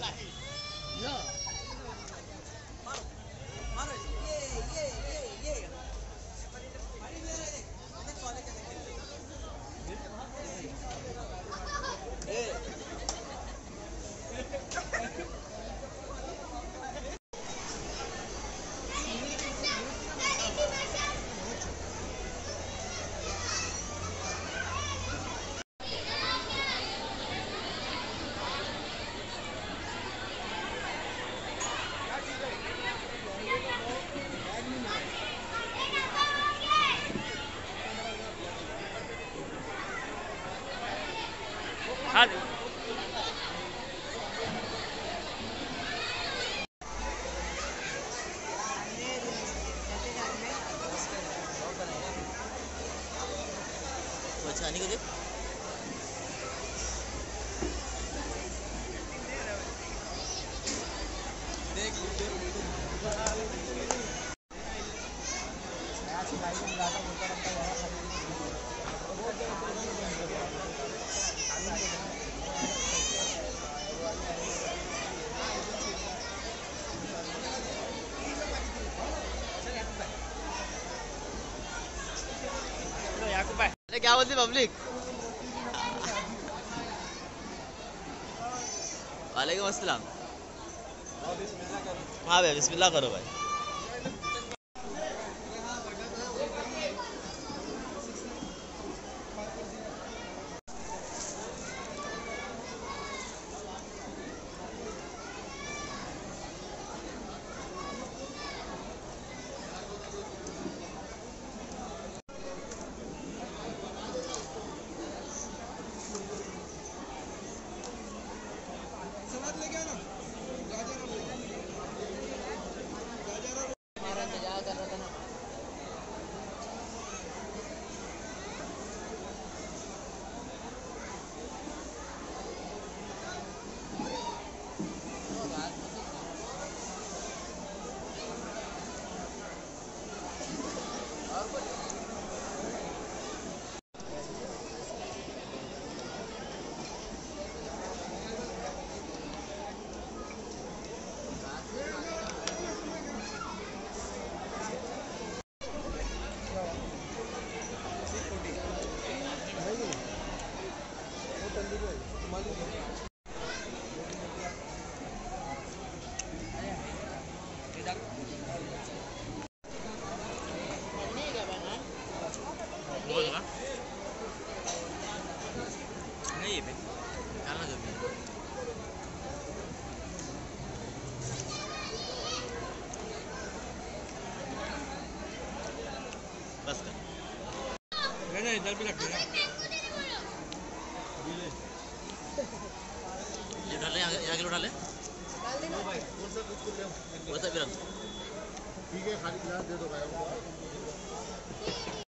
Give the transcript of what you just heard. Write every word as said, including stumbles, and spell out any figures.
हाँ अच्छा नहीं को देख क्या बोलती पब्लिक। वालेकुम अस्सलाम। हाँ भाई बिस्मिल्लाह करो भाई। नहीं है जाना जरूरी बस कर नहीं इधर भी रख देना ये डाले यहाँ किलो डाले भाई वो सब भी रख ठीक है खाली गिलास दे दो भाई।